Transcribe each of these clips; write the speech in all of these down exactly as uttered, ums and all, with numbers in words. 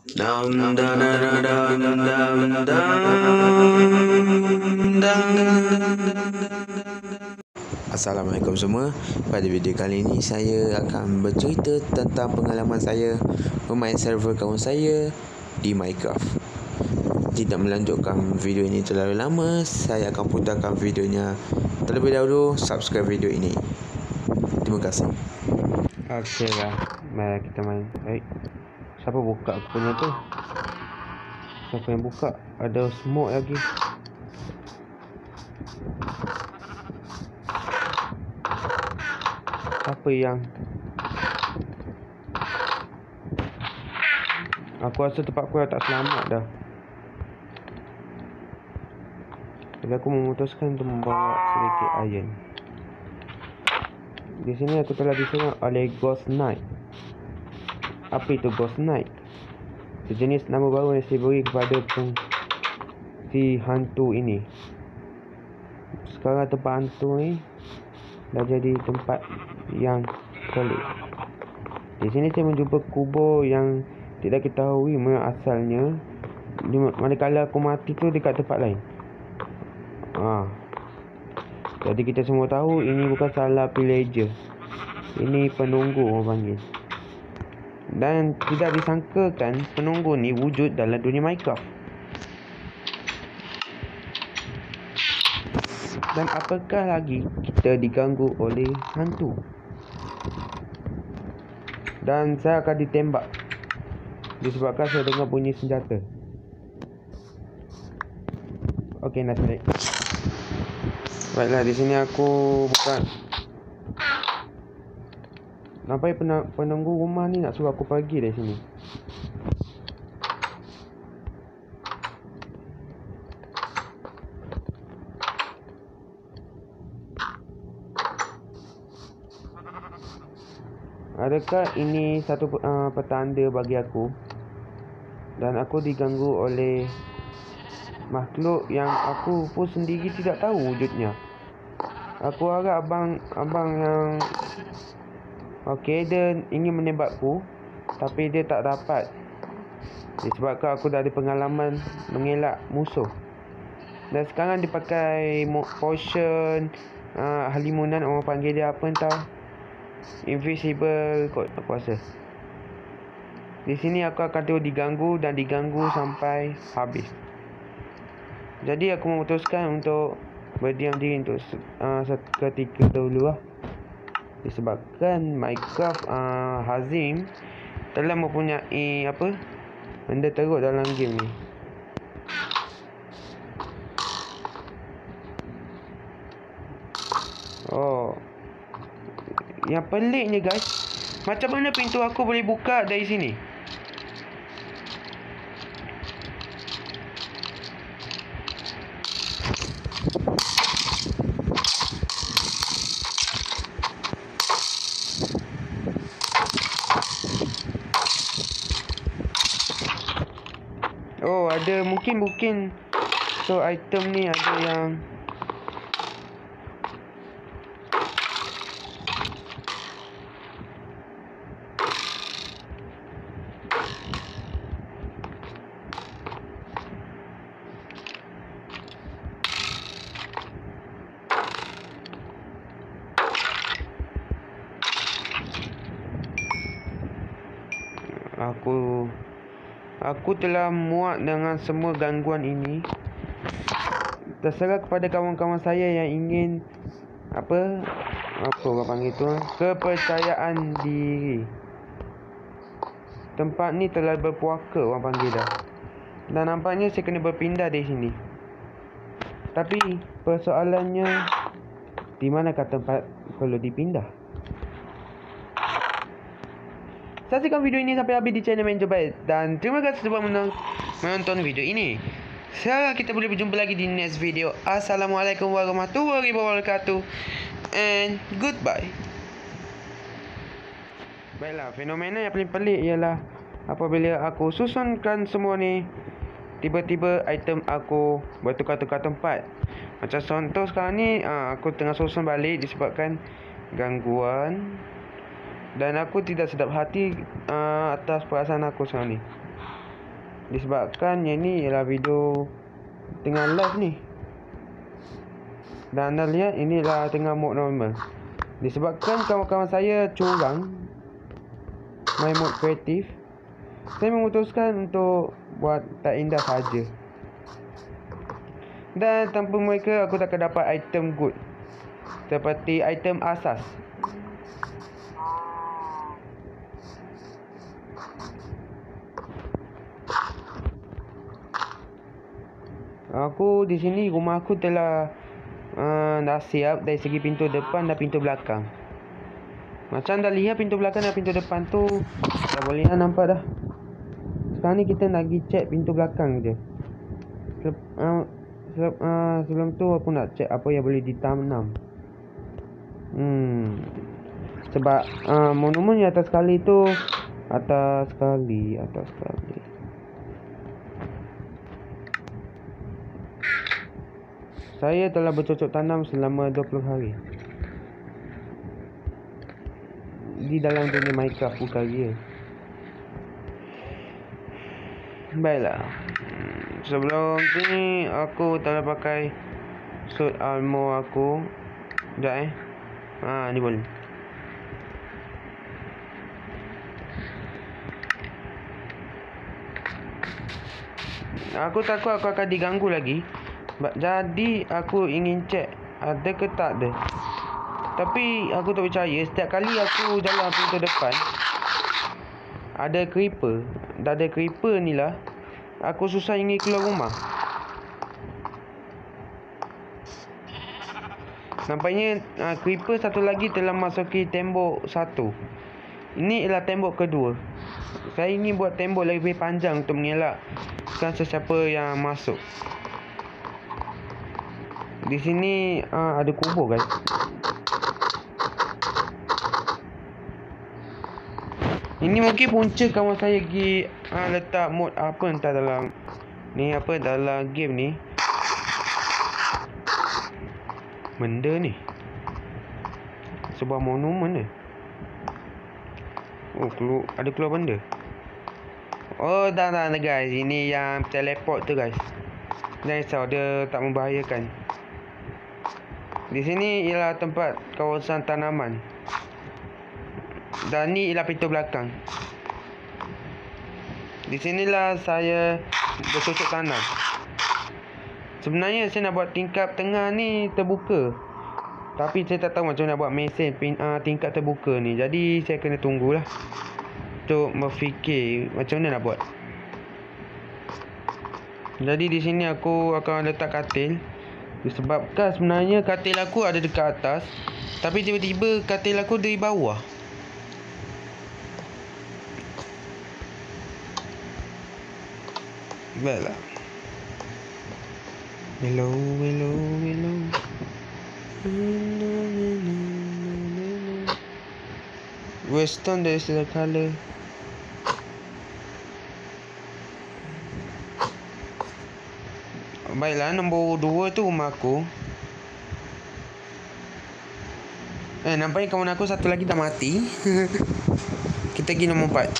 Dam da da da dam dam dam dam. Assalamualaikum semua. Pada video kali ini saya akan bercerita tentang pengalaman saya bermain server kawan saya di Minecraft. Tidak melanjutkan video ini terlalu lama, saya akan putarkan videonya terlebih dahulu. Subscribe video ini. Terima kasih. Okey lah, mari kita main. Baik. Siapa buka aku punya tu? Siapa yang buka? Ada smoke lagi. Siapa yang? Aku rasa tempat aku dah tak selamat dah. Jadi aku memutuskan untuk membawa sedikit iron. Di sini aku telah diserang oleh Ghost Knight. Apa itu Ghost Knight? Sejenis nama baru yang saya beri kepada peng si hantu ini. Sekarang tempat hantu ni dah jadi tempat yang pelik. Di sini saya menjumpa kubur yang tidak ketahui mana asalnya. Manakala aku mati tu dekat tempat lain. Ah. Jadi kita semua tahu ini bukan salah pillager. Ini penunggu orang panggil. Dan tidak disangkakan penunggu ni wujud dalam dunia Minecraft. Dan apakah lagi kita diganggu oleh hantu. Dan saya akan ditembak disebabkan saya dengar bunyi senjata. Okey, nak tarik. Baiklah, di sini aku bukan. Nampak penunggu rumah ni nak suruh aku pergi dari sini. Adakah ini satu uh, petanda bagi aku? Dan aku diganggu oleh makhluk yang aku pun sendiri tidak tahu wujudnya. Aku harap abang abang yang okey, dia ingin menembakku, tapi dia tak dapat. Disebabkan aku dah ada pengalaman mengelak musuh. Dan sekarang dia pakai potion uh, halimunan, orang panggil dia apa entah. Invisible kot aku rasa. Di sini aku akan terus diganggu dan diganggu sampai habis. Jadi aku memutuskan untuk berdiam diri untuk uh, seketika dahulu lah. Disebabkan Minecraft uh, Hazim telah mempunyai apa benda teruk dalam game ni. Oh, yang peliknya guys, macam mana pintu aku boleh buka dari sini? Oh, ada mungkin mungkin so item ni ada yang Aku Aku telah muak dengan semua gangguan ini. Terserah kepada kawan-kawan saya yang ingin apa apa orang panggil tu, kepercayaan diri. Tempat ni telah berpuaka orang panggil dah. Dan nampaknya saya kena berpindah dari sini. Tapi persoalannya, di manakah tempat perlu dipindah? Saksikan video ini sampai habis di channel Main Jobat. Dan terima kasih telah menonton video ini. Sekarang kita boleh berjumpa lagi di next video. Assalamualaikum warahmatullahi wabarakatuh. And goodbye. Baiklah, fenomena yang paling pelik ialah apabila aku susunkan semua ni, tiba-tiba item aku bertukar-tukar tempat. Macam contoh sekarang ni, aku tengah susun balik disebabkan gangguan. Dan aku tidak sedap hati uh, atas perasaan aku sekarang ni. disebabkan yang ni ialah video tengah live ni. Dan anda lihat inilah tengah mode normal. Disebabkan kawan-kawan saya curang main mode kreatif, saya memutuskan untuk buat tak indah saja. Dan tanpa mereka aku takkan dapat item good, seperti item asas. Aku di sini, rumah aku telah uh, dah siap dari segi pintu depan dan pintu belakang. Macam dah lihat pintu belakang dan pintu depan tu dah boleh nampak dah. Sekarang ni kita nak pergi check pintu belakang je. Selep, uh, selep, uh, sebelum tu aku nak check apa yang boleh ditanam. Hmm. Sebab uh, monumen yang atas sekali tu atas sekali, atas sekali. Saya telah bercocok tanam selama dua puluh hari di dalam dunia Minecraft bukan dia. Baiklah, sebelum ni aku telah pakai suit armor aku. Sekejap eh. Ha, ni boleh. Aku takut aku akan diganggu lagi. Jadi aku ingin cek ada ke tak ada. Tapi aku tak percaya. Setiap kali aku jalan pintu depan ada creeper. Dah ada creeper ni lah, aku susah ingin keluar rumah. Nampaknya uh, creeper satu lagi telah masuki tembok satu. Ini ialah tembok kedua. Saya ingin buat tembok lebih panjang untuk mengelakkan sesiapa yang masuk. Di sini uh, ada kubur guys. Ini mungkin punca kawan saya pergi uh, letak mod apa entah dalam ni, apa dalam game ni. Benda ni sebuah monumen ni. Oh, keluar, ada keluar benda. Oh, dah dah guys. Ini yang teleport tu guys. Jangan risau, dia tak membahayakan. Di sini ialah tempat kawasan tanaman. Dan ni ialah pintu belakang. Di sinilah saya bercocok tanam. Sebenarnya saya nak buat tingkap tengah ni terbuka. Tapi saya tak tahu macam mana nak buat mesin pin, uh, tingkap terbuka ni. Jadi saya kena tunggulah untuk berfikir macam mana nak buat. Jadi di sini aku akan letak katil. Disebabkan sebenarnya katil aku ada dekat atas, tapi tiba-tiba katil aku dari bawah. Baiklah. Hello, hello, hello. Western there is the color. Baiklah, nombor dua tu rumah aku. Eh, nampaknya kawan aku satu lagi dah mati. Kita pergi nombor empat.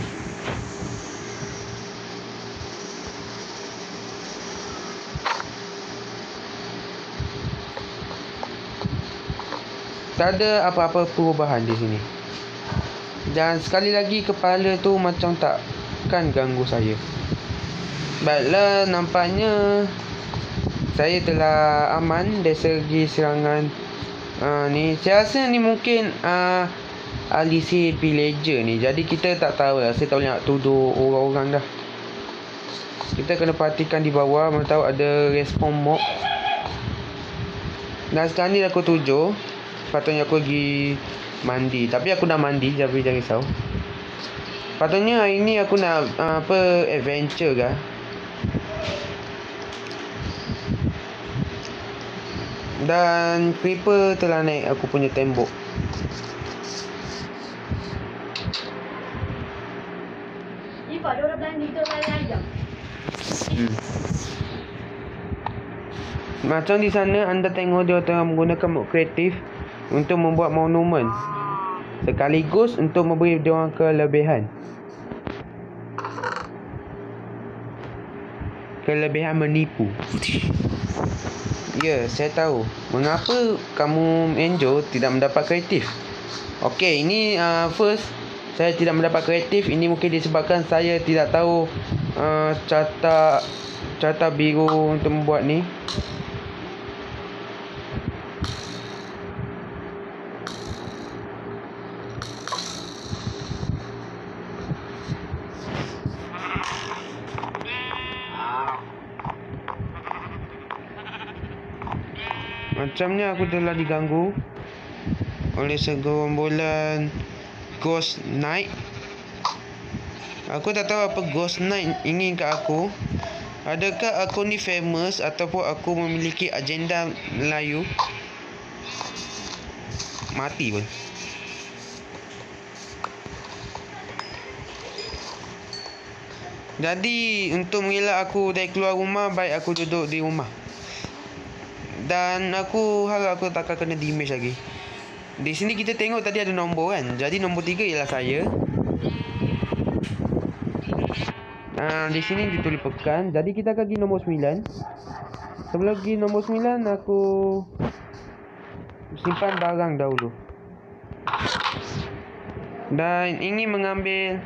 Tak ada apa-apa perubahan di sini. Dan sekali lagi kepala tu macam takkan ganggu saya. Baiklah, nampaknya saya telah aman dari segi serangan uh, ni. Saya rasa ni mungkin uh, ahli sihir villager ni. Jadi kita tak tahu lah. Saya tak boleh nak tuduh orang-orang dah. Kita kena perhatikan di bawah. Mana tahu ada respon mob. Dan sekarang ni aku tujuh. Patutnya aku pergi mandi. Tapi aku dah mandi. Jadi jangan risau. Patutnya hari ni aku nak uh, apa adventure kah. Dan creeper telah naik aku punya tembok. Ibu ada orang belanja tu kali ayam. Hmm. Macam di sana anda tengok dia tengah menggunakan mod kreatif untuk membuat monumen, sekaligus untuk memberi dia orang kelebihan. kelebihan menipu. Ya, saya tahu. Mengapa kamu Enjo tidak mendapat kreatif? Okey, ini uh, first saya tidak mendapat kreatif. Ini mungkin disebabkan saya tidak tahu uh, carta carta biru untuk membuat ni. Macamnya aku telah diganggu oleh segerombolan Ghost Knight. Aku tak tahu apa Ghost Knight ingin kat aku. Adakah aku ni famous ataupun aku memiliki agenda Melayu? Mati pun. Jadi untuk mengelak aku dari keluar rumah, baik aku duduk di rumah. Dan aku harap aku takkan kena damage lagi. Di sini kita tengok tadi ada nombor kan. Jadi nombor tiga ialah saya. Uh, di sini ditulis pekan. Jadi kita akan pergi nombor sembilan. Sebelum pergi nombor sembilan, aku simpan barang dahulu. Dan ingin mengambil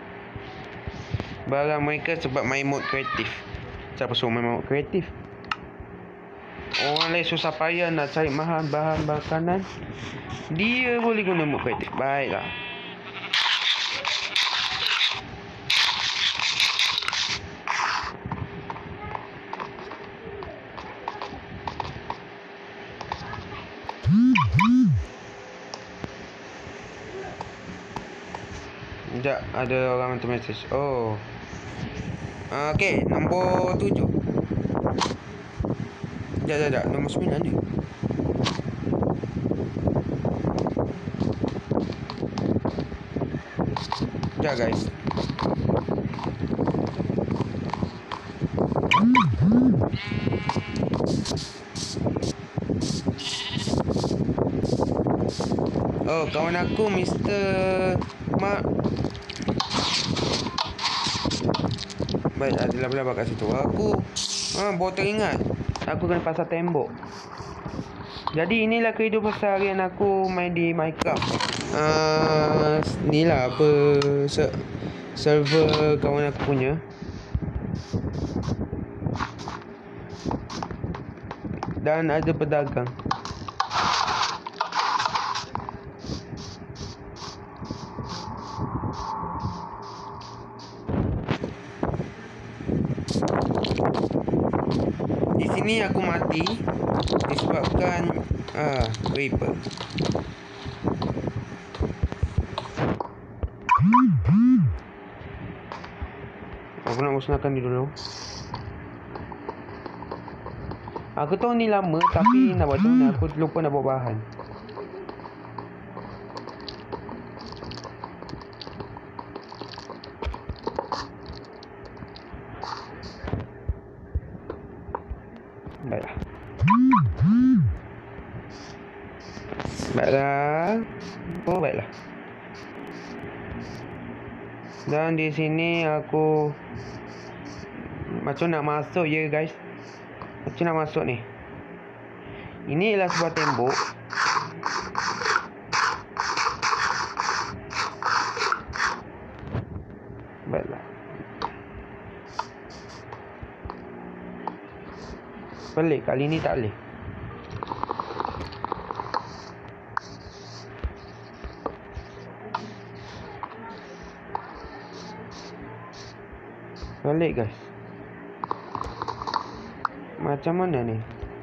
barang mereka sebab main mode kreatif. Siapa suruh main mode kreatif? Orang lain susah payah nak cari bahan bahan makanan, dia boleh guna mode kreatif. Baiklah. Sekejap, ada orang hantar message. Oh. Uh, Okey, nombor tujuh. Sekejap, sekejap, sekejap. Nombor sembilan ni. Sekejap, guys. Oh, kawan aku Mister Mak. Baik, ada laba-laba kat situ. Aku ah, baru teringat aku kena pasang tembok. Jadi inilah kehidupan seharian aku main di Minecraft. Uh, ni lah apa se- server kawan aku punya. Dan ada pedagang. Di sini aku mati disebabkan ah creeper. Aku nak musnahkan dia dulu. Aku tahu ni lama tapi nak buat macam mana, aku lupa nak bawa bahan. Baiklah. Baiklah. Oh, baiklah. Dan di sini aku macam nak masuk ya guys. Macam nak masuk ni. Ini ialah sebuah tembok. Baiklah. Pelik, kali ni tak boleh. Pelik guys. Macam mana ni?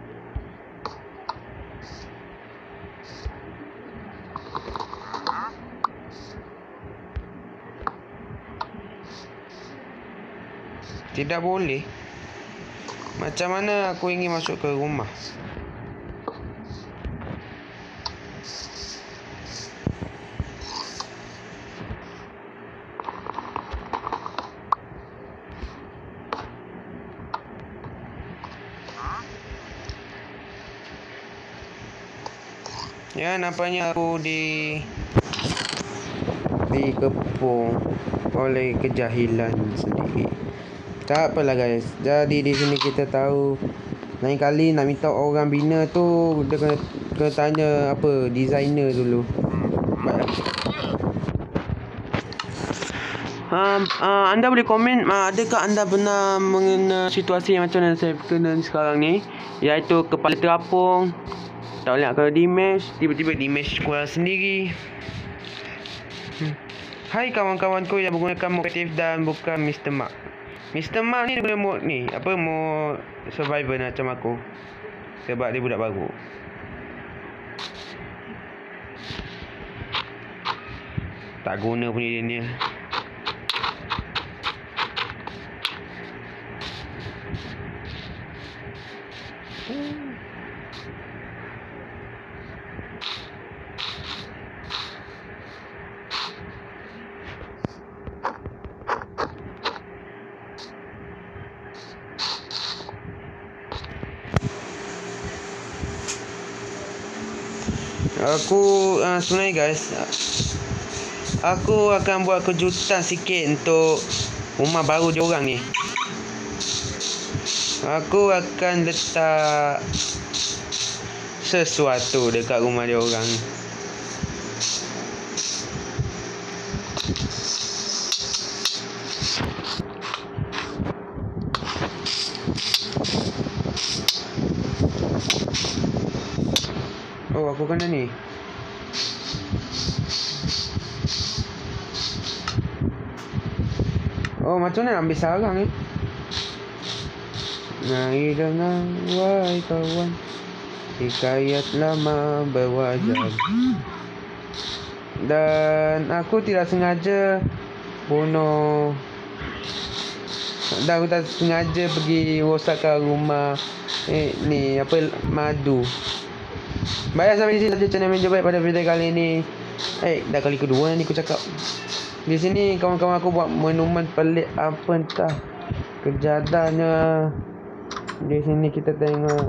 Tidak boleh. Macam mana aku ingin masuk ke rumah? Ya, nampaknya aku di dikepung oleh kejahilan sendiri. Tak apalah guys. Jadi di sini kita tahu lain kali nak minta orang bina tu dia kena, kena tanya apa designer dulu. Baiklah. Um, uh, anda boleh komen uh, adakah anda pernah mengenal situasi yang macam yang saya kena sekarang ni, iaitu kepala terapung tak boleh nak kena dimesh, tiba-tiba dimesh keluar sendiri. hmm. Hai kawan-kawanku yang menggunakan mod kreatif dan bukan Mister Mark. Mister Mark ni dia guna mod ni, apa, mod survivor macam aku, sebab dia budak baru. Tak guna punya dia ni. Aku uh, sebenarnya guys, aku akan buat kejutan sikit untuk rumah baru diorang ni. Aku akan letak sesuatu dekat rumah diorang. Oh, aku kena ni. Oh, macam mana ambil sarang ni? Naik dengan wahai kawan, hikayat lama berwajar. Dan aku tidak sengaja bunuh, dan aku tak sengaja pergi rosakkan rumah eh, ni apa madu. Baiklah, sampai di sini saja channel Meja Baik pada video kali ini. Eh, dah kali kedua ni aku cakap. Di sini kawan-kawan aku buat minuman pelik apa entah. Kejadannya. Di sini kita tengok.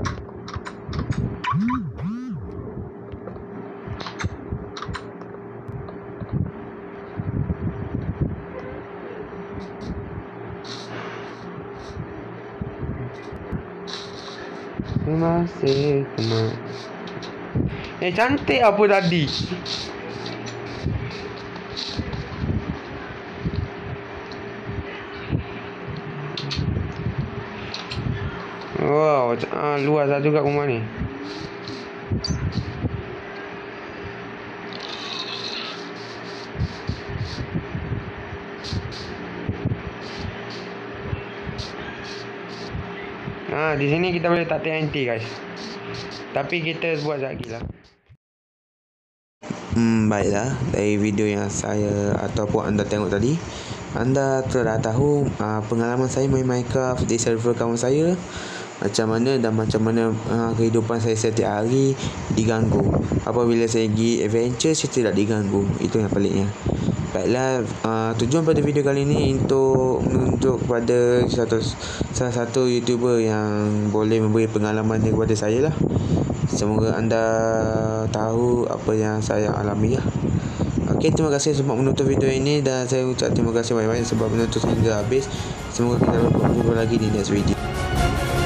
Terima kasih teman. Eh, cantik apa tadi? Wow, ah, luas lah juga rumah ni. Ah, di sini kita boleh tak T N T guys. Tapi kita buat sekejap lagi lah. Hmm, baiklah, dari video yang saya ataupun anda tengok tadi, anda telah tahu uh, pengalaman saya main Minecraft di server kawan saya, macam mana dan macam mana uh, kehidupan saya setiap hari diganggu. Apabila saya pergi adventure, saya tidak diganggu. Itu yang peliknya. Baiklah, uh, tujuan pada video kali ini untuk menunjuk kepada satu, salah satu YouTuber yang boleh memberi pengalaman kepada saya lah. Semoga anda tahu apa yang saya alami lah. Okey, terima kasih sebab menonton video ini, dan saya ucap terima kasih banyak-banyak sebab menonton hingga habis. Semoga kita dapat berjumpa lagi di next video.